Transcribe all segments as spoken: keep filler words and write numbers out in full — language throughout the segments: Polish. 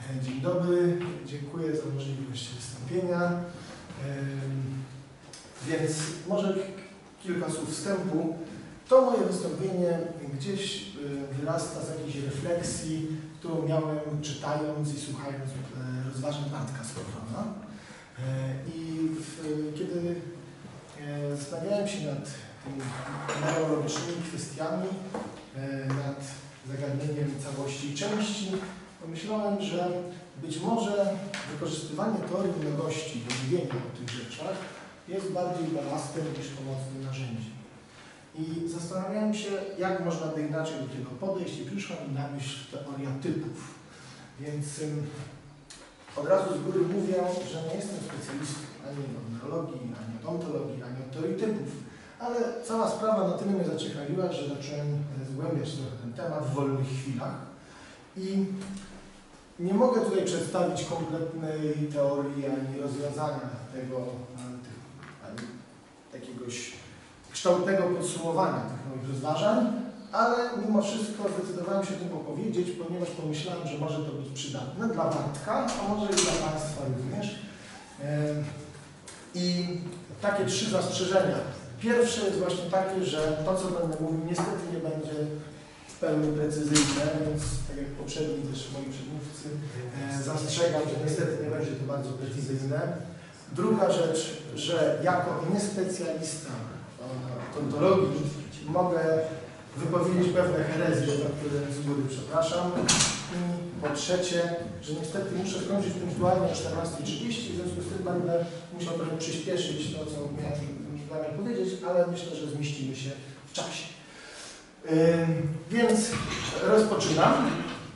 Dzień dobry, dziękuję za możliwość wystąpienia. Więc może kilka słów wstępu. To moje wystąpienie gdzieś wyrasta z jakiejś refleksji, którą miałem czytając i słuchając rozważań Bartka Skorfana. I w, kiedy zastanawiałem się nad tymi neurologicznymi kwestiami, nad zagadnieniem całości i części, pomyślałem, że być może wykorzystywanie teorii mnogości do mówienia o tych rzeczach jest bardziej balastem niż pomocnym narzędziem. I zastanawiałem się, jak można by inaczej do tego podejść i przyszła mi na myśl teoria typów. Więc ym, od razu z góry mówię, że nie jestem specjalistą ani od neurologii, ani od ontologii, ani od teorii typów. Ale cała sprawa na tyle mnie zaciekawiła, że zacząłem zgłębiać trochę ten temat w wolnych chwilach. I nie mogę tutaj przedstawić kompletnej teorii ani rozwiązania tego, ani jakiegoś kształtnego podsumowania tych moich rozważań, ale mimo wszystko zdecydowałem się o tym opowiedzieć, ponieważ pomyślałem, że może to być przydatne dla Bartka, a może i dla Państwa również. I takie trzy zastrzeżenia. Pierwsze jest właśnie takie, że to, co będę mówił, niestety nie będzie w pełni precyzyjne, więc tak jak poprzedni też moi przedmówcy e, zastrzegam, że niestety nie będzie to bardzo precyzyjne. Druga rzecz, że jako niespecjalista od ontologii mogę wypowiedzieć pewne herezje, za które z góry przepraszam. I po trzecie, że niestety muszę skończyć punktualnie o czternastej trzydzieści, w związku z tym będę musiał trochę przyspieszyć to, co miałem zamiar powiedzieć, ale myślę, że zmieścimy się w czasie. Yy, więc rozpoczynam.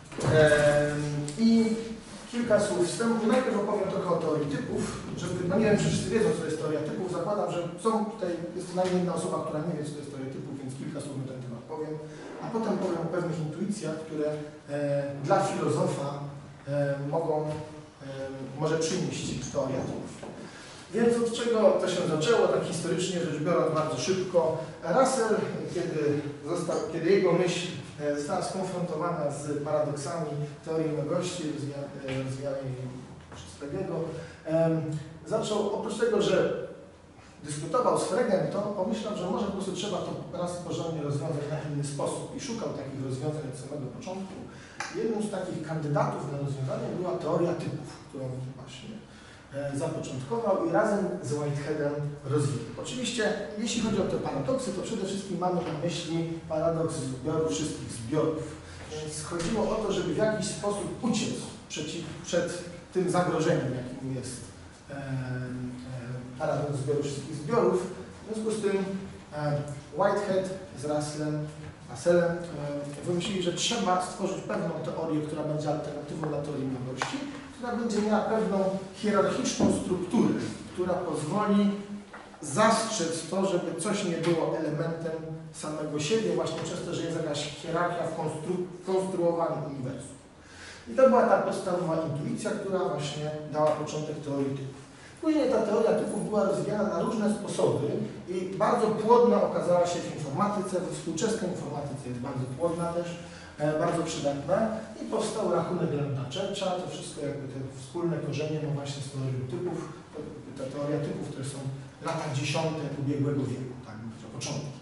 Yy, I kilka słów wstępu. Najpierw opowiem trochę o teorii typów, żeby, no nie wiem, czy wszyscy wiedzą, co jest teoria typów. Zakładam, że są tutaj, jest to najmniej jedna osoba, która nie wie, co to jest teoria typów, więc kilka słów na ten temat powiem. A potem powiem o pewnych intuicjach, które e, dla filozofa e, mogą, e, może przynieść teoria typów. Więc od czego to się zaczęło, tak historycznie rzecz biorąc, bardzo szybko. Russell, kiedy, został, kiedy jego myśl została skonfrontowana z paradoksami teorii mnogości rozwijanej przez Frege'ego, zaczął, oprócz tego, że dyskutował z Fregiem, to pomyślał, że może po prostu trzeba to raz porządnie rozwiązać na inny sposób i szukał takich rozwiązań od samego początku. Jednym z takich kandydatów na rozwiązanie była teoria typów, którą właśnie zapoczątkował i razem z Whiteheadem rozwijał. Oczywiście, jeśli chodzi o te paradoksy, to przede wszystkim mamy na myśli paradoks zbioru wszystkich zbiorów. Więc chodziło o to, żeby w jakiś sposób uciec przeciw, przed tym zagrożeniem, jakim jest e, e, paradoks zbioru wszystkich zbiorów. W związku z tym e, Whitehead z Russellem, Russellem e, wymyślili, że trzeba stworzyć pewną teorię, która będzie alternatywą dla teorii mnogości, która będzie miała pewną hierarchiczną strukturę, która pozwoli zastrzec to, żeby coś nie było elementem samego siebie, właśnie przez to, że jest jakaś hierarchia w konstru konstruowaniu uniwersum. I to była ta podstawowa intuicja, która właśnie dała początek teorii typów. Później ta teoria typów była rozwijana na różne sposoby i bardzo płodna okazała się w informatyce, we współczesnej informatyce jest bardzo płodna też, bardzo przydatna i powstał rachunek Lenta Churcha, to wszystko jakby te wspólne korzenie ma właśnie z teorią typów, te teoria typów, które są lata dziesiąte ubiegłego wieku, tak mówić, o początku.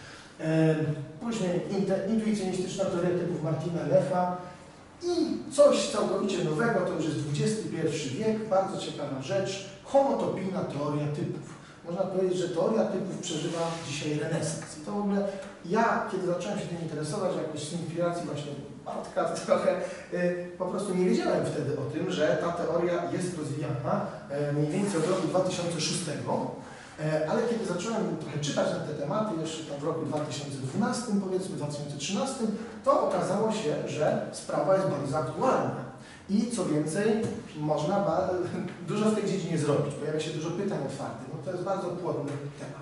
Później intuicjonistyczna teoria typów Martina Lefa i coś całkowicie nowego, to już jest dwudziesty pierwszy wiek, bardzo ciekawa rzecz, homotopijna teoria typów. Można powiedzieć, że teoria typów przeżywa dzisiaj renesans. I to w ogóle ja, kiedy zacząłem się tym interesować, jakoś z inspiracji właśnie Bartka trochę, y, po prostu nie wiedziałem wtedy o tym, że ta teoria jest rozwijana y, mniej więcej od roku dwa tysiące szóstego, y, ale kiedy zacząłem trochę czytać na te tematy, jeszcze tam w roku dwa tysiące dwunastym, powiedzmy dwa tysiące trzynastym, to okazało się, że sprawa jest bardzo aktualna. I co więcej, można dużo w tej dziedzinie zrobić. Pojawia się dużo pytań otwartych. No to jest bardzo płodny temat.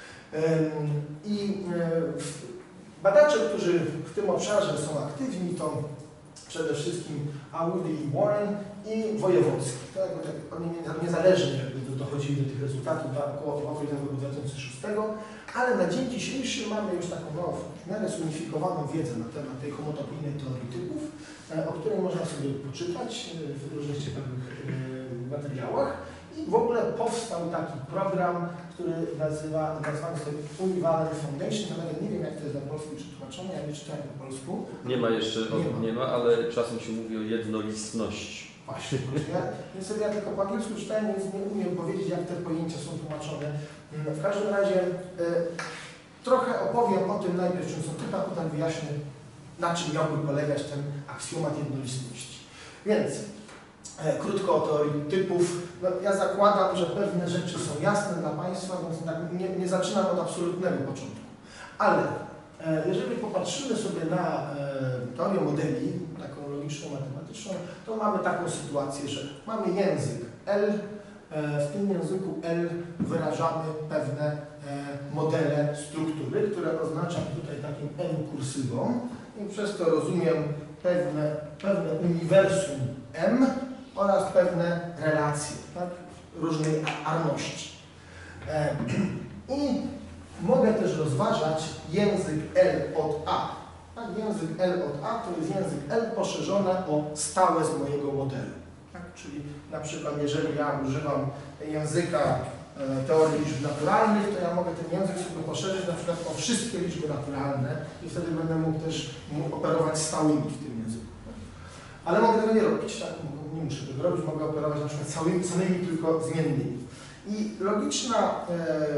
I badacze, którzy w tym obszarze są aktywni, to przede wszystkim Awody i Warren i Wojewódzki. To jakby tak, oni niezależnie jakby dochodzili do tych rezultatów około roku dwa tysiące szóstego, ale na dzień dzisiejszy mamy już taką no, w miarę zunifikowaną wiedzę na temat tej homotopijnej teorii typów, o której można sobie poczytać w różnych ciekawych materiałach. I w ogóle powstał taki program, który nazywa, nazwany sobie Univalent Foundation. Nawet nie wiem, jak to jest na polsku przetłumaczone, ja nie czytałem po polsku. Nie ma jeszcze, nie ma, nie ma ale czasem się mówi o jednolitności. Właśnie, ja, więc sobie ja tylko po angielsku czytałem, więc nie umiem powiedzieć, jak te pojęcia są tłumaczone. W każdym razie e, trochę opowiem o tym najpierw, czym są typy, a potem wyjaśnię, na czym miałby polegać ten aksjomat jednolitności. Więc e, krótko o teorii typów. No, ja zakładam, że pewne rzeczy są jasne dla Państwa, więc nie, nie zaczynam od absolutnego początku. Ale e, jeżeli popatrzymy sobie na e, teorię modeli, taką logiczną, matematyczną, to mamy taką sytuację, że mamy język L, e, w tym języku L wyrażamy pewne e, modele struktury, które oznaczam tutaj takim N kursywą i przez to rozumiem pewne, pewne uniwersum M oraz pewne relacje, tak, różnej arności. E, I mogę też rozważać język L od A. Tak, język L od A to jest język L poszerzone o stałe z mojego modelu. Tak, czyli na przykład jeżeli ja używam języka e, teorii liczb naturalnych, to ja mogę ten język sobie poszerzyć na przykład o wszystkie liczby naturalne i wtedy będę mógł też mógł operować stałymi w tym języku. Ale mogę tego nie robić, tak? Nie muszę tego robić, mogę operować na przykład całymi, samymi tylko zmiennymi. I logiczna e,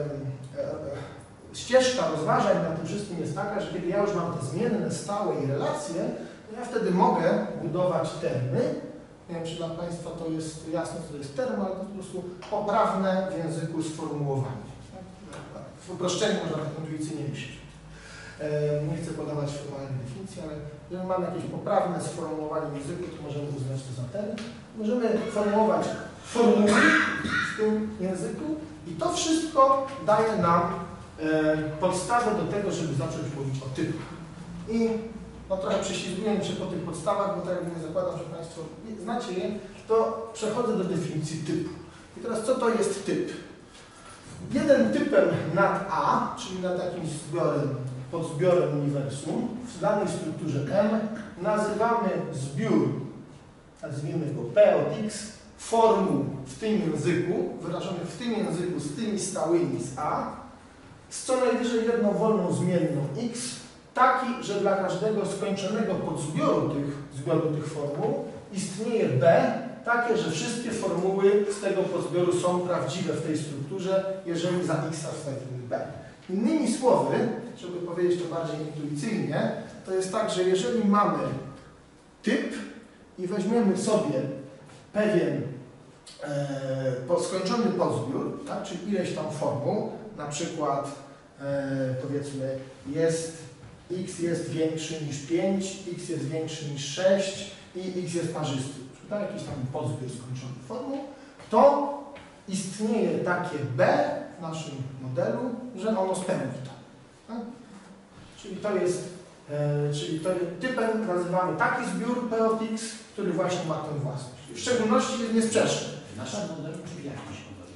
e, ścieżka rozważań na tym wszystkim jest taka, że kiedy ja już mam te zmienne, stałe i relacje, to ja wtedy mogę budować termy. Nie wiem, czy dla Państwa to jest jasne, co to jest term, ale to po prostu poprawne w języku sformułowanie. W uproszczeniu można tak intuicyjnie myśleć. Nie chcę podawać formalnej definicji, ale jeżeli mamy jakieś poprawne sformułowanie w języku, to możemy uznać to za term. Możemy formułować formuły w tym języku i to wszystko daje nam podstawę do tego, żeby zacząć mówić o typach. I no, trochę prześlizguję się po tych podstawach, bo tak jak nie zakładam, że Państwo znacie je, to przechodzę do definicji typu. I teraz co to jest typ? Jeden typem nad A, czyli nad takim zbiorem, podzbiorem uniwersum, w danej strukturze M nazywamy zbiór, nazwijmy go P od X, formuł w tym języku, wyrażonych w tym języku z tymi stałymi z A, z co najwyżej jedną wolną zmienną X, taki, że dla każdego skończonego podzbioru tych, zbioru tych formuł istnieje B, takie, że wszystkie formuły z tego podzbioru są prawdziwe w tej strukturze, jeżeli za X wstawimy B. Innymi słowy, żeby powiedzieć to bardziej intuicyjnie, to jest tak, że jeżeli mamy typ i weźmiemy sobie pewien e, skończony podzbiór, tak, czyli ileś tam formuł, na przykład e, powiedzmy jest x jest większy niż pięć, x jest większy niż sześć i x jest parzysty, tak, jakiś tam podzbiór skończony formuł, to istnieje takie B w naszym modelu, że ono spełni to. Tak? Czyli to jest, e, czyli to typem nazywamy taki zbiór P od X, który właśnie ma tę własność. W szczególności jest niesprzeczny. W naszym modelu czy w jakimś modelu?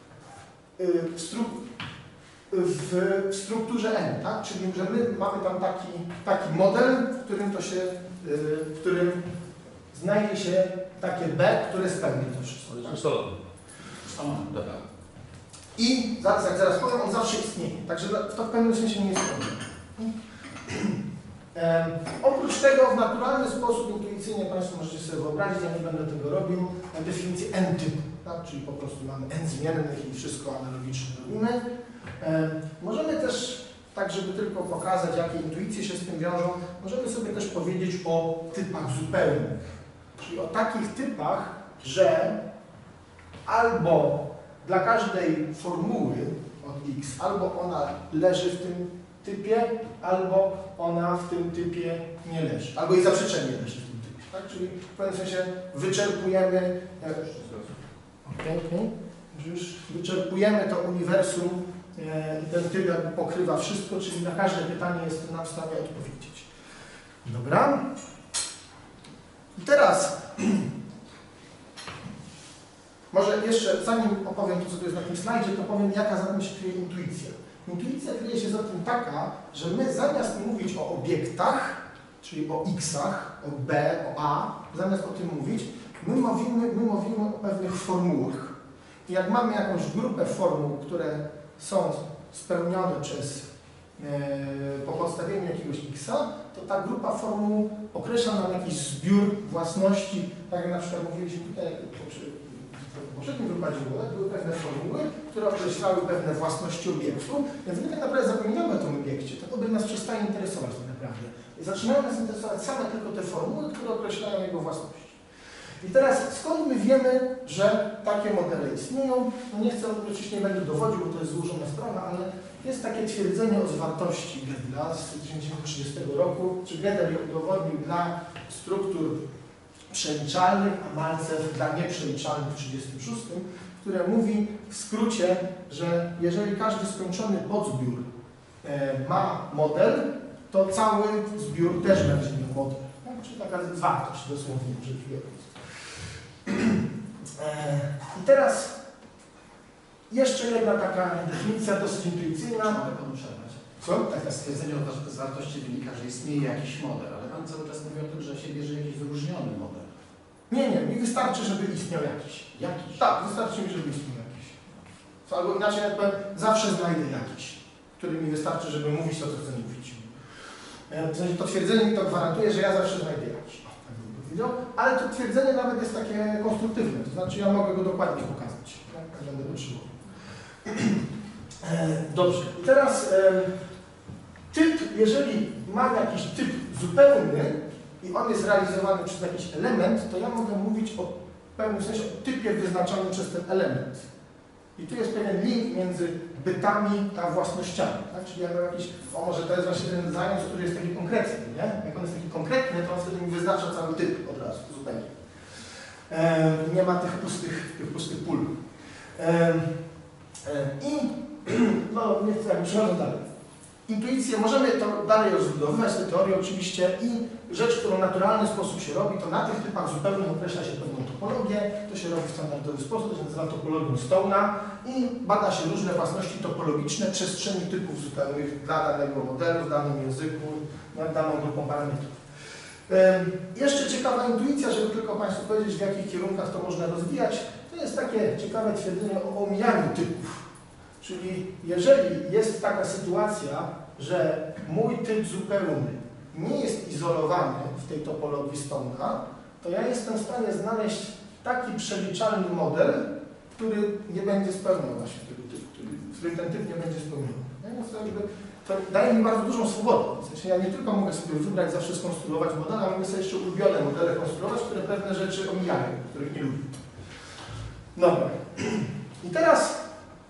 E, w, stru w, w strukturze N, tak? Czyli że my mamy tam taki, taki model, w którym to się, e, w którym znajdzie się takie B, które spełni to wszystko. Ale tak? jest ustalony. Dobra. I zaraz, jak zaraz powiem, on zawsze istnieje. Także to w pewnym sensie nie jest problem. E, oprócz tego w naturalny sposób, intuicyjnie Państwo możecie sobie wyobrazić, ja nie będę tego robił, definicję n-typu, tak? Czyli po prostu mamy n zmiennych i wszystko analogicznie robimy. E, możemy też, tak żeby tylko pokazać, jakie intuicje się z tym wiążą, możemy sobie też powiedzieć o typach zupełnych. Czyli o takich typach, że albo dla każdej formuły od X, albo ona leży w tym typie, albo ona w tym typie nie leży. Albo jej zaprzeczenie leży w tym typie. Tak? Czyli w pewnym sensie wyczerpujemy, okay, okay, już wyczerpujemy to uniwersum e, i ten typ jakby pokrywa wszystko, czyli na każde pytanie jest nam w stanie odpowiedzieć. Dobra. I teraz może jeszcze, zanim opowiem to, co tu jest na tym slajdzie, to powiem, jaka za tym się kryje intuicja. Intuicja kryje się za tym taka, że my zamiast mówić o obiektach, czyli o x-ach, o b, o a, zamiast o tym mówić, my mówimy, my mówimy o pewnych formułach. I jak mamy jakąś grupę formuł, które są spełnione przez, e, po podstawieniu jakiegoś x-a, to ta grupa formuł określa nam jakiś zbiór własności, tak jak na przykład mówiliśmy tutaj w poprzednim wypadzie, były pewne formuły, które określały pewne własności obiektu, więc my tak naprawdę zapominamy o tym obiekcie, ten obiekt nas przestaje interesować tak naprawdę. I zaczynają nas interesować same tylko te formuły, które określają jego własności. I teraz skąd my wiemy, że takie modele istnieją? No nie chcę, oczywiście nie będę dowodził, bo to jest złożona sprawa, ale jest takie twierdzenie o zwartości Gödela z tysiąc dziewięćset trzydziestego roku, czy Gödel udowodnił dla struktur przeliczalnych, a Malcew dla nieprzeliczalnych w tysiąc dziewięćset trzydziestym szóstym, które mówi w skrócie, że jeżeli każdy skończony podzbiór e, ma model, to cały zbiór też będzie miał model. Tak? Czyli taka zwartość dosłownie rzecz biorąc. E, I teraz jeszcze jedna taka definicja dosyć intuicyjna. Mogę panu przerwać. Co? Taka stwierdzenie o zwartości wynika, że istnieje jakiś model, ale pan cały czas mówi o tym, że się bierze jakiś wyróżniony model. Nie, nie, mi wystarczy, żeby istniał jakiś. Jakiś? Tak, wystarczy mi, żeby istniał jakiś. Albo inaczej jak powiem, zawsze znajdę jakiś, który mi wystarczy, żeby mówić to, co chcę mówić. E, W sensie to twierdzenie mi to gwarantuje, że ja zawsze znajdę jakiś. O, tak bym powiedział. Ale to twierdzenie nawet jest takie konstruktywne, to znaczy ja mogę go dokładnie pokazać. Tak, tak będę potrzebował. E, Dobrze, i teraz e, typ, jeżeli mam jakiś typ zupełny i on jest realizowany przez jakiś element, to ja mogę mówić o w pewnym sensie o typie wyznaczonym przez ten element. I tu jest pewien link między bytami a własnościami. Tak? Czyli ja mam jakiś, o może to jest właśnie ten zając, który jest taki konkretny, nie? Jak on jest taki konkretny, to on wtedy mi wyznacza cały typ od razu, zupełnie. E, nie ma tych pustych, tych pustych pól. E, e, I no, nie chcę, przechodzę dalej. Intuicję, możemy to dalej rozbudowywać, tę teorię oczywiście i rzecz, którą w naturalny sposób się robi, to na tych typach zupełnych określa się pewną topologię, to się robi w standardowy sposób, to się nazywa topologią Stone'a i bada się różne własności topologiczne przestrzeni typów zupełnych dla danego modelu, w danym języku, nad daną grupą parametrów. Ym, jeszcze ciekawa intuicja, żeby tylko Państwu powiedzieć, w jakich kierunkach to można rozwijać, to jest takie ciekawe twierdzenie o omijaniu typów. Czyli jeżeli jest taka sytuacja, że mój typ zupełny nie jest izolowany w tej topologii Stone'a, to ja jestem w stanie znaleźć taki przeliczalny model, który nie będzie spełniał właśnie tego typu, który, w którym ten typ nie będzie spełniony. Więc to, jakby, to daje mi bardzo dużą swobodę. W sensie ja nie tylko mogę sobie wybrać, zawsze skonstruować model, ale mogę sobie jeszcze ulubione modele konstruować, które pewne rzeczy omijają, których nie lubię. Dobra. I teraz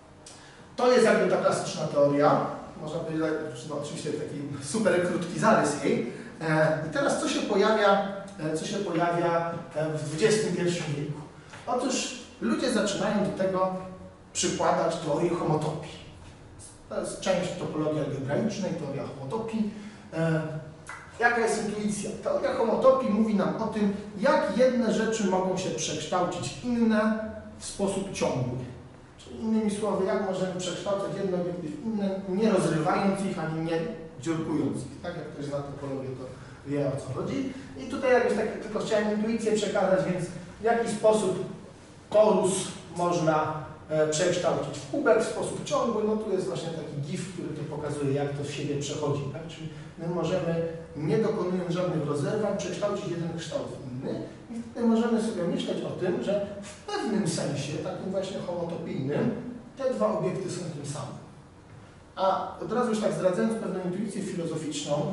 to jest jakby ta klasyczna teoria, można powiedzieć, no oczywiście taki super krótki zarys jej. E, I teraz co się pojawia, e, co się pojawia e, w dwudziestym pierwszym wieku? Otóż ludzie zaczynają do tego przykładać teorię homotopii. To jest część topologii algebraicznej, teoria homotopii. E, jaka jest intuicja? Teoria homotopii mówi nam o tym, jak jedne rzeczy mogą się przekształcić w inne w sposób ciągły. Czyli innymi słowy, jak możemy przekształcać jedne obiekty w inne, nie rozrywając ich, ani nie dziurkując ich. Tak jak ktoś zna topologię, to wie, o co chodzi. I tutaj jakoś tak, tylko chciałem intuicję przekazać, więc w jaki sposób torus można e, przekształcić w kubek w sposób ciągły. No tu jest właśnie taki gif, który to pokazuje, jak to w siebie przechodzi. Tak? Czyli my możemy, nie dokonując żadnych rozerwań, przekształcić jeden kształt w inny. I wtedy możemy sobie myśleć o tym, że w pewnym sensie, takim właśnie homotopijnym, te dwa obiekty są tym samym. A od razu już tak zdradzając pewną intuicję filozoficzną,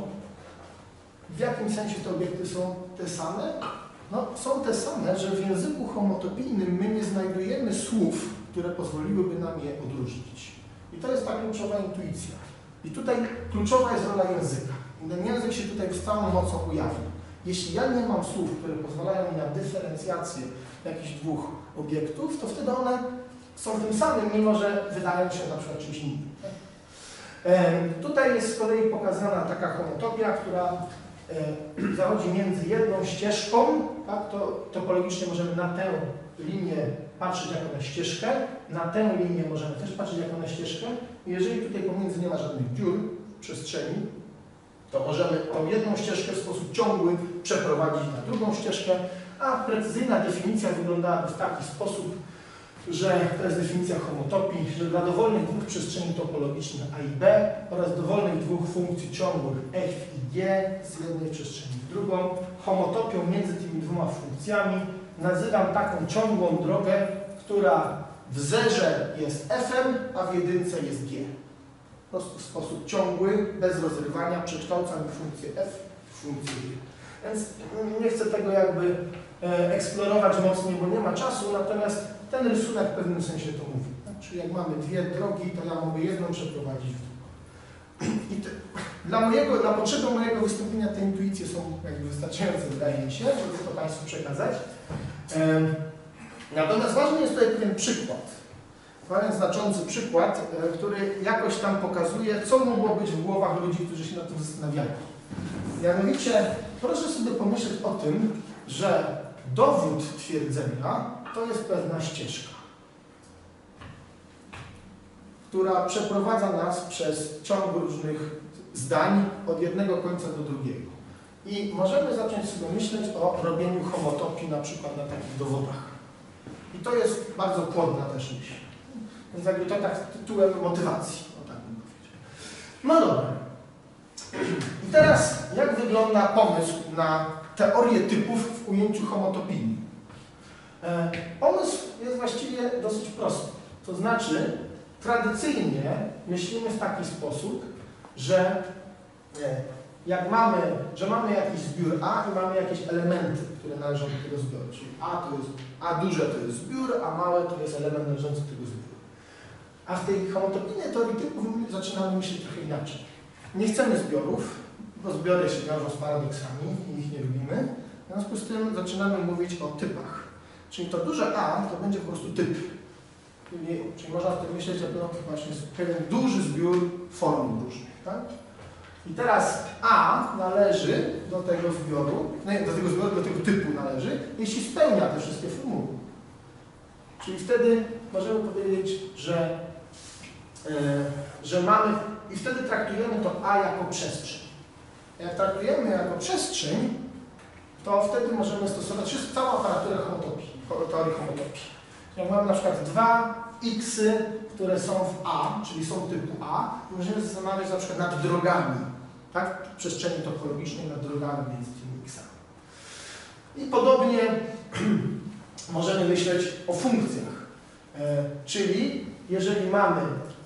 w jakim sensie te obiekty są te same? No, są te same, że w języku homotopijnym my nie znajdujemy słów, które pozwoliłyby nam je odróżnić. I to jest ta kluczowa intuicja. I tutaj kluczowa jest rola języka. I ten język się tutaj z całą mocą ujawnia. Jeśli ja nie mam słów, które pozwalają mi na dyferencjację jakichś dwóch obiektów, to wtedy one są tym samym, mimo że wydają się na przykład czymś innym. Tak? E, tutaj jest z kolei pokazana taka homotopia, która e, zachodzi między jedną ścieżką, tak? To topologicznie możemy na tę linię patrzeć jako na ścieżkę, na tę linię możemy też patrzeć jako na ścieżkę. Jeżeli tutaj pomiędzy nie ma żadnych dziur w przestrzeni, to możemy tą jedną ścieżkę w sposób ciągły przeprowadzić na drugą ścieżkę, a precyzyjna definicja wyglądałaby w taki sposób, że to jest definicja homotopii, że dla dowolnych dwóch przestrzeni topologicznych A i B oraz dowolnych dwóch funkcji ciągłych F i G z jednej przestrzeni w drugą, homotopią między tymi dwoma funkcjami nazywam taką ciągłą drogę, która w zerze jest F-em, a w jedynce jest G. Po prostu w sposób ciągły, bez rozrywania, przekształcam funkcję F w funkcję G. Więc nie chcę tego jakby e, eksplorować mocniej, bo nie ma czasu, natomiast ten rysunek w pewnym sensie to mówi. Tak? Czyli jak mamy dwie drogi, to ja mogę jedną przeprowadzić w drugą. I te, dla, mojego, dla potrzeby mojego wystąpienia te intuicje są jakby wystarczające, wydaje mi się, żeby to Państwu przekazać. Um, natomiast ważny jest tutaj pewien przykład. Pewien znaczący przykład, e, który jakoś tam pokazuje, co mogło być w głowach ludzi, którzy się nad tym zastanawiają. Mianowicie, proszę sobie pomyśleć o tym, że dowód twierdzenia to jest pewna ścieżka, która przeprowadza nas przez ciąg różnych zdań od jednego końca do drugiego. I możemy zacząć sobie myśleć o robieniu homotopii na przykład na takich dowodach. I to jest bardzo płodna też myśl. Więc jakby to tak tytułem motywacji. O tak bym powiedział. No dobra. I teraz jak wygląda pomysł na teorię typów w ujęciu homotopijnym? E, pomysł jest właściwie dosyć prosty. To znaczy, tradycyjnie myślimy w taki sposób, że e, jak mamy, że mamy jakiś zbiór A i mamy jakieś elementy, które należą do tego zbioru. Czyli A to jest, A duże to jest zbiór, a małe to jest element należący do tego zbioru. A w tej homotopijnej teorii typów zaczynamy myśleć trochę inaczej. Nie chcemy zbiorów, bo zbiory się wiążą z paradoksami i ich nie lubimy. W związku z tym zaczynamy mówić o typach. Czyli to duże A to będzie po prostu typ. Czyli, czyli można w tym myśleć, że to właśnie jest pewien duży zbiór form różnych. Tak? I teraz A należy do tego zbioru, nie, do tego zbioru, do tego typu należy, jeśli spełnia te wszystkie formuły. Czyli wtedy możemy powiedzieć, że, yy, że mamy, i wtedy traktujemy to A jako przestrzeń. Jak traktujemy jako przestrzeń, to wtedy możemy stosować wszystko, całą aparaturę homotopii, teorii homotopii. Jak mamy na przykład dwa xy, które są w A, czyli są typu A, możemy zastanawiać na przykład nad drogami, tak? W przestrzeni topologicznej nad drogami między tymi xami. I podobnie możemy myśleć o funkcjach. E, czyli jeżeli mamy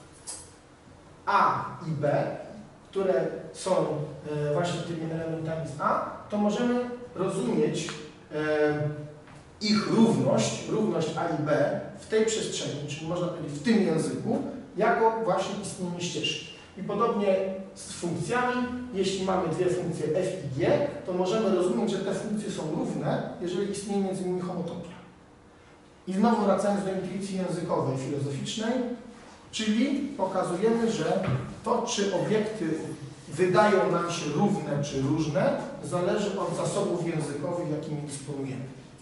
A i B, które są e, właśnie tymi elementami z A, to możemy rozumieć e, ich równość, równość A i B w tej przestrzeni, czyli można powiedzieć w tym języku, jako właśnie istnienie ścieżki. I podobnie z funkcjami, jeśli mamy dwie funkcje f i g, to możemy rozumieć, że te funkcje są równe, jeżeli istnieje między nimi homotopia. I znowu wracając do intuicji językowej, filozoficznej, czyli pokazujemy, że to, czy obiekty wydają nam się równe czy różne, zależy od zasobów językowych, jakimi dysponujemy.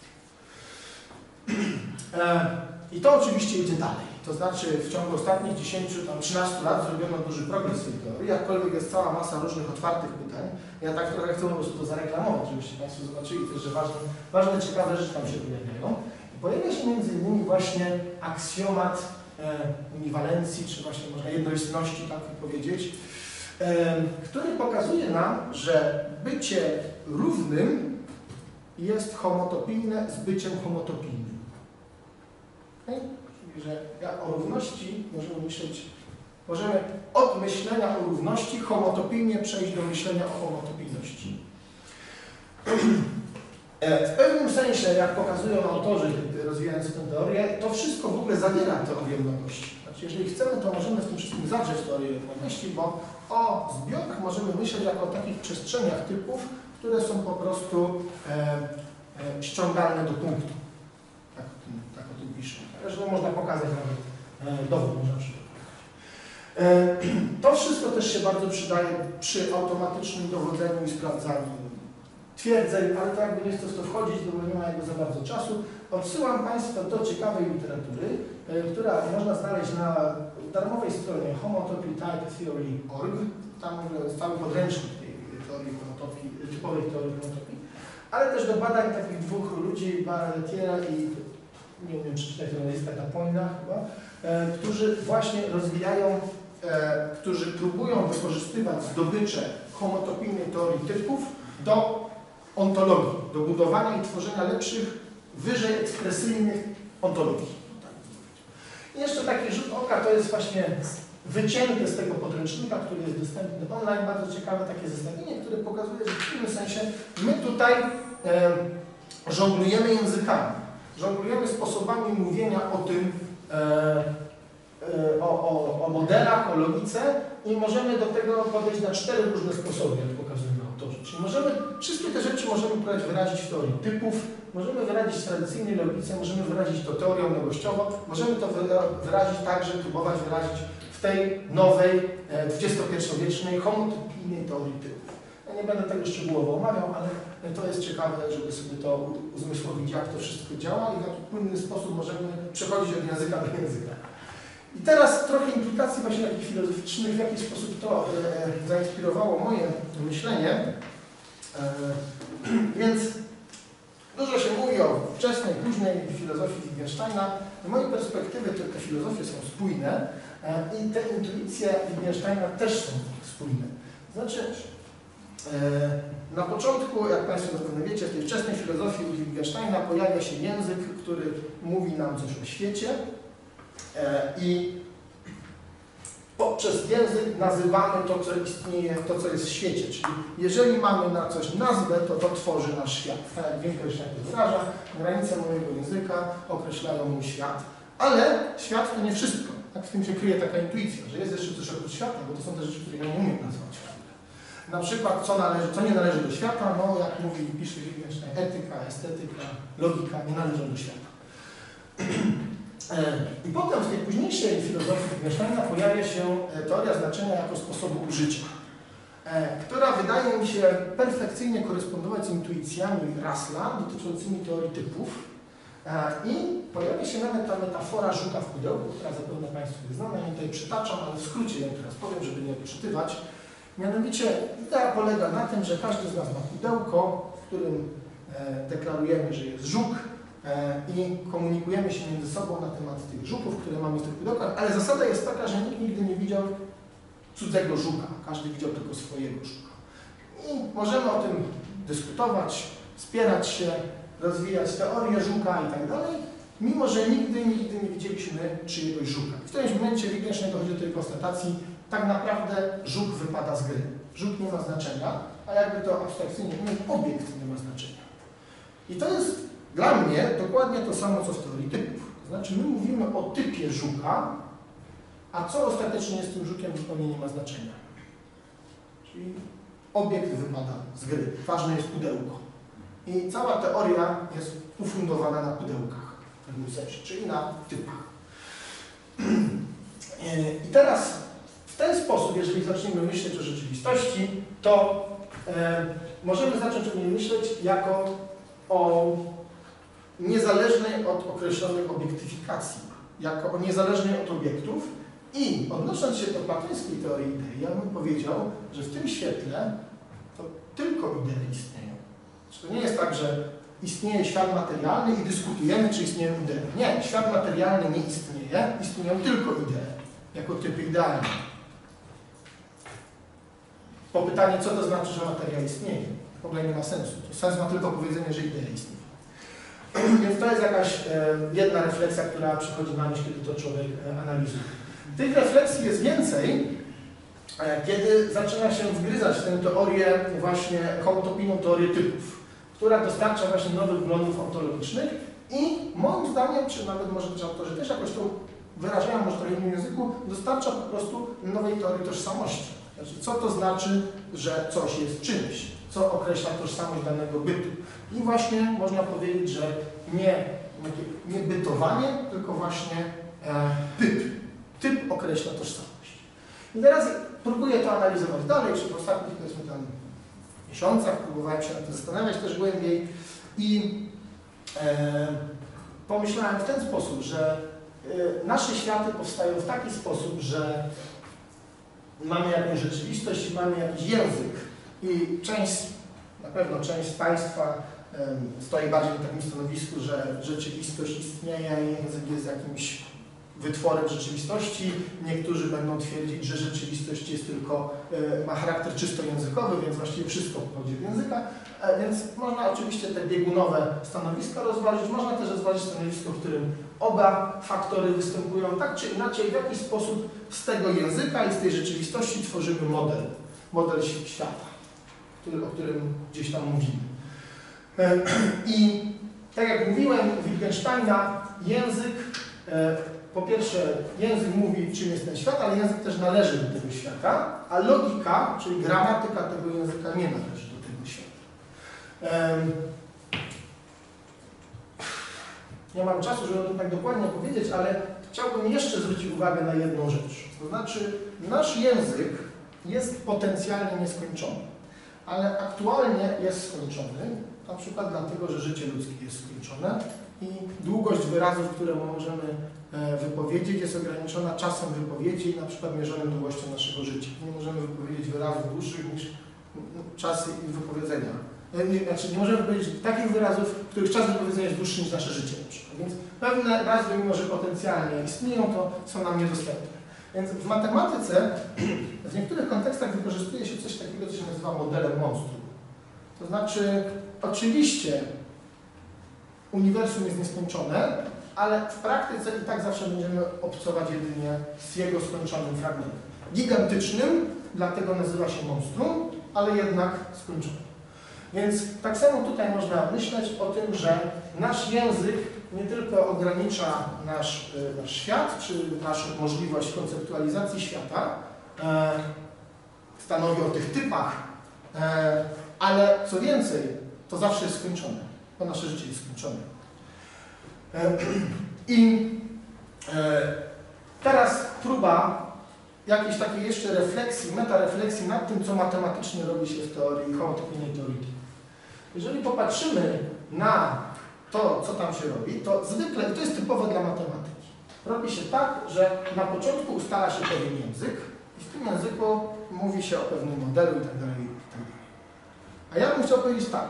I to oczywiście idzie dalej. To znaczy w ciągu ostatnich dziesięciu, tam trzynastu lat zrobiono duży progres w tej teorii, jakkolwiek jest cała masa różnych otwartych pytań. Ja tak trochę chcę po prostu to zareklamować, żebyście Państwo zobaczyli też, że ważne, ważne ciekawe rzeczy tam się pojawiają. I pojawia się między innymi właśnie aksjomat e, uniwalencji, czy właśnie można jednoistności, tak powiedzieć, e, który pokazuje nam, że bycie równym jest homotopijne z byciem homotopijnym. Okay? Czyli, że o równości możemy myśleć, możemy od myślenia o równości homotopijnie przejść do myślenia o homotopijności. W pewnym sensie, jak pokazują autorzy rozwijający tę teorię, to wszystko w ogóle zawiera teorię mnogości. Znaczy, jeżeli chcemy, to możemy w tym wszystkim zawrzeć teorię mnogości, bo o zbiorach możemy myśleć jako o takich przestrzeniach typów, które są po prostu e, e, ściągalne do punktu. Tak o tym, tak o tym piszę. Zresztą można pokazać nawet e, dowód, można przygotować. E, to wszystko też się bardzo przydaje przy automatycznym dowodzeniu i sprawdzaniu twierdzeń, ale to jakby nie chcę w to wchodzić, bo nie ma jakby za bardzo czasu. Odsyłam Państwa do ciekawej literatury, y, która można znaleźć na darmowej stronie homotopy type theory kropka org. Tam jest cały podręcznik tej teorii homotopii, typowej teorii homotopii, ale też do badań takich dwóch ludzi, Barretiera i nie umiem przeczytać tego nazwiska, Tapoina chyba, e, którzy właśnie rozwijają, e, którzy próbują wykorzystywać zdobycze homotopijnej teorii typów do ontologii, do budowania i tworzenia lepszych, wyżej ekspresyjnych ontologii. I jeszcze taki rzut oka to jest właśnie wycięte z tego podręcznika, który jest dostępny online, bardzo ciekawe takie zestawienie, które pokazuje, że w pewnym sensie my tutaj e, żonglujemy językami, żonglujemy sposobami mówienia o tym, e, e, o, o, o modelach, o logice i możemy do tego podejść na cztery różne sposoby, jak pokazują autorzy. Czyli możemy, wszystkie te rzeczy możemy próbować wyrazić w teorii typów, możemy wyrazić w tradycyjnej logice, możemy wyrazić to teorią mnogościową, możemy to wyrazić także, próbować wyrazić w tej nowej, dwudziestopierwowiecznej, homotopijnej teorii typów. Ja nie będę tego szczegółowo omawiał, ale to jest ciekawe, żeby sobie to uzmysłowić, jak to wszystko działa i w jaki płynny sposób możemy przechodzić od języka do języka. I teraz trochę implikacji właśnie takich filozoficznych, w jaki sposób to e, zainspirowało moje myślenie. E, więc dużo się mówi o wczesnej, późnej filozofii Wittgensteina. Z mojej perspektywy te, te filozofie są spójne e, i te intuicje Wittgensteina też są spójne. Znaczy, e, na początku, jak Państwo zapewne wiecie, w tej wczesnej filozofii Wittgensteina pojawia się język, który mówi nam coś o świecie e, i poprzez język nazywamy to, co istnieje, to, co jest w świecie. Czyli jeżeli mamy na coś nazwę, to to tworzy nasz świat. Tak jak większość się wyraża, granice mojego języka określają mój świat. Ale świat to nie wszystko. Tak w tym się kryje taka intuicja, że jest jeszcze coś oprócz świata, bo to są te rzeczy, które ja nie umiem nazwać. Na przykład, co, należy, co nie należy do świata, no jak mówi, pisze Wittgenstein, etyka, estetyka, logika nie należą do świata. I potem w tej późniejszej filozofii Wittgensteina pojawia się teoria znaczenia jako sposobu użycia, która wydaje mi się perfekcyjnie korespondować z intuicjami Russella dotyczącymi teorii typów. I pojawia się nawet ta metafora żuka w pudełku, która zapewne Państwu jest znana. Ja tutaj przytaczam, ale w skrócie ją teraz powiem, żeby nie odczytywać. Mianowicie idea polega na tym, że każdy z nas ma pudełko, w którym deklarujemy, że jest żuk, i komunikujemy się między sobą na temat tych żuków, które mamy w tych pudełkach, ale zasada jest taka, że nikt nigdy nie widział cudzego żuka, każdy widział tylko swojego żuka. I możemy o tym dyskutować, spierać się, rozwijać teorię żuka i tak dalej, mimo że nigdy, nigdy nie widzieliśmy czyjegoś żuka. W którymś momencie Wittgenstein dochodzi do tej konstatacji, tak naprawdę żuk wypada z gry. Żuk nie ma znaczenia, a jakby to abstrakcyjnie mówiąc, obiekt nie ma znaczenia. I to jest dla mnie dokładnie to samo, co w teorii typów. To znaczy, my mówimy o typie żuka, a co ostatecznie jest tym żukiem, zupełnie nie ma znaczenia. Czyli obiekt wypada z gry. Ważne jest pudełko. I cała teoria jest ufundowana na pudełkach, w pewnym sensie, czyli na typach. I teraz w ten sposób, jeżeli zaczniemy myśleć o rzeczywistości, to e, możemy zacząć o niej myśleć jako o niezależnej od określonych obiektyfikacji, jako o niezależnej od obiektów i odnosząc się do platońskiej teorii idei, ja bym powiedział, że w tym świetle to tylko idee istnieją. To nie jest tak, że istnieje świat materialny i dyskutujemy, czy istnieją idee. Nie, świat materialny nie istnieje, istnieją tylko idee, jako typy idealne. Po pytanie, co to znaczy, że materia istnieje? W ogóle nie ma sensu. To sens ma tylko powiedzenie, że idea istnieje. Więc to jest jakaś e, jedna refleksja, która przychodzi na myśl, kiedy to człowiek e, analizuje. Tych refleksji jest więcej, e, kiedy zaczyna się wgryzać w tę teorię, właśnie homotopijną teorię typów, która dostarcza właśnie nowych wglądów ontologicznych i moim zdaniem, czy nawet może też autorzy też jakoś to wyrażają może w trochę innym języku, dostarcza po prostu nowej teorii tożsamości. Znaczy, co to znaczy, że coś jest czymś, co określa tożsamość danego bytu. I właśnie można powiedzieć, że nie, nie bytowanie, tylko właśnie e, typ. Typ określa tożsamość. I teraz próbuję to analizować dalej, czy w ostatnich, powiedzmy tam, miesiącach, próbowałem się nad tym zastanawiać też głębiej i e, pomyślałem w ten sposób, że e, nasze światy powstają w taki sposób, że mamy jakąś rzeczywistość i mamy jakiś język i część, na pewno część z Państwa e, stoi bardziej na takim stanowisku, że rzeczywistość istnieje, język jest jakimś wytworem rzeczywistości. Niektórzy będą twierdzić, że rzeczywistość jest tylko, e, ma charakter czysto językowy, więc właściwie wszystko pochodzi z języka. E, więc można oczywiście te biegunowe stanowiska rozważyć. Można też rozważyć stanowisko, w którym oba faktory występują tak czy inaczej, w jakiś sposób z tego języka i z tej rzeczywistości tworzymy model, model świata, który, o którym gdzieś tam mówimy. E, I tak jak mówiłem, Wittgensteina język e, po pierwsze, język mówi, czym jest ten świat, ale język też należy do tego świata, a logika, czyli gramatyka tego języka nie należy do tego świata. Um, nie mam czasu, żeby o tym tak dokładnie powiedzieć, ale chciałbym jeszcze zwrócić uwagę na jedną rzecz. To znaczy, nasz język jest potencjalnie nieskończony, ale aktualnie jest skończony, na przykład dlatego, że życie ludzkie jest skończone i długość wyrazów, które możemy wypowiedzieć, jest ograniczona czasem wypowiedzi, na przykład mierzonym długością naszego życia. Nie możemy wypowiedzieć wyrazów dłuższych niż czas ich wypowiedzenia. Znaczy, nie możemy powiedzieć takich wyrazów, których czas wypowiedzenia jest dłuższy niż nasze życie. Na przykład. Więc pewne nazwy, mimo że potencjalnie istnieją, to są nam niedostępne. Więc w matematyce w niektórych kontekstach wykorzystuje się coś takiego, co się nazywa modelem monstrum. To znaczy, oczywiście uniwersum jest nieskończone, ale w praktyce i tak zawsze będziemy obcować jedynie z jego skończonym fragmentem. Gigantycznym, dlatego nazywa się monstrum, ale jednak skończonym. Więc tak samo tutaj można myśleć o tym, że nasz język nie tylko ogranicza nasz, nasz świat, czy naszą możliwość konceptualizacji świata, e, stanowi o tych typach, e, ale co więcej, to zawsze jest skończone, bo nasze życie jest skończone. I teraz próba jakiejś takiej jeszcze refleksji, metarefleksji nad tym, co matematycznie robi się w teorii homotopijnej teorii. Jeżeli popatrzymy na to, co tam się robi, to zwykle, to jest typowe dla matematyki, robi się tak, że na początku ustala się pewien język i w tym języku mówi się o pewnym modelu itd. itd. A ja bym chciał powiedzieć tak,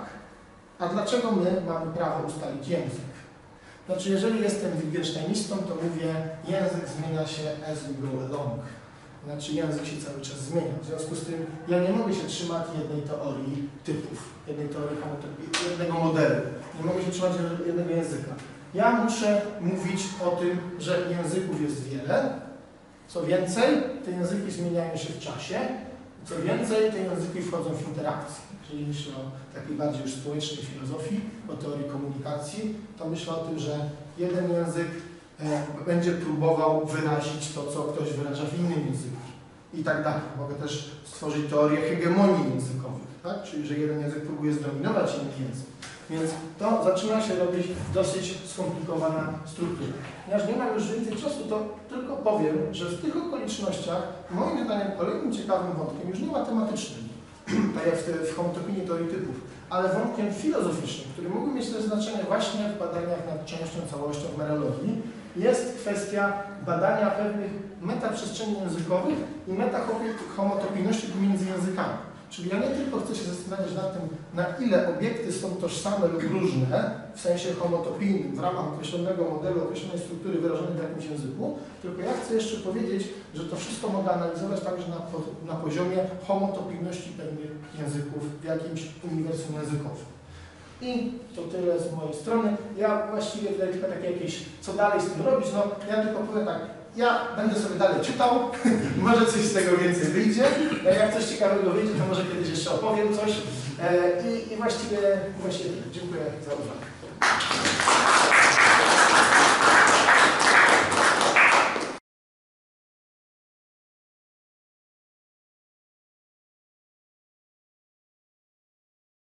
a dlaczego my mamy prawo ustalić język? Znaczy, jeżeli jestem Wittgensteinistą, to mówię, język zmienia się as we go along. Znaczy, język się cały czas zmienia. W związku z tym ja nie mogę się trzymać jednej teorii typów, jednej teorii jednego modelu. Nie mogę się trzymać jednego języka. Ja muszę mówić o tym, że języków jest wiele. Co więcej, te języki zmieniają się w czasie. Co więcej, te języki wchodzą w interakcję. Jeżeli myślę o takiej bardziej już społecznej filozofii, o teorii komunikacji, to myślę o tym, że jeden język e, będzie próbował wyrazić to, co ktoś wyraża w innym języku i tak dalej. Mogę też stworzyć teorię hegemonii językowych, tak? Czyli że jeden język próbuje zdominować inny język. Więc to zaczyna się robić dosyć skomplikowana struktura. Ponieważ nie mam już więcej czasu, to tylko powiem, że w tych okolicznościach moim zdaniem kolejnym ciekawym wątkiem, już nie matematycznym, tak jak w, w homotopinii teorii typów, ale wątkiem filozoficznym, który mógłby mieć też znaczenie właśnie w badaniach nad częścią, całością w merologii, jest kwestia badania pewnych metaprzestrzeni językowych i metahomotopijności pomiędzy językami. Czyli ja nie tylko chcę się zastanawiać nad tym, na ile obiekty są tożsame lub różne, w sensie homotopijnym, w ramach określonego modelu, określonej struktury wyrażonej w jakimś języku, tylko ja chcę jeszcze powiedzieć, że to wszystko mogę analizować także na, na poziomie homotopijności pewnych języków w jakimś uniwersum językowym. I to tyle z mojej strony. Ja właściwie tutaj tylko takie jakieś, co dalej z tym robić, no ja tylko powiem tak, ja będę sobie dalej czytał, może coś z tego więcej wyjdzie. Jak coś ciekawego wyjdzie, to może kiedyś jeszcze opowiem coś. I, i właściwie, właściwie dziękuję za uwagę.